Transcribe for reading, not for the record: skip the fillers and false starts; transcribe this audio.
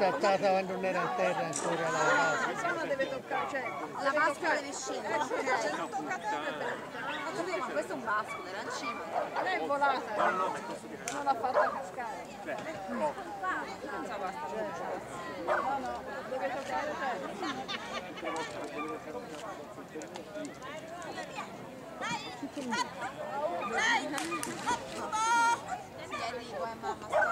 saltata quando non era in terra ancora la vasca. Non deve toccare, cioè La vasca deve scendere. non tocca a terra. Ma questo è un vasco, era in cima. Lei è volata, non l'ha fatta cascare. No, deve toccare terra. Sì, arrivo, mamma.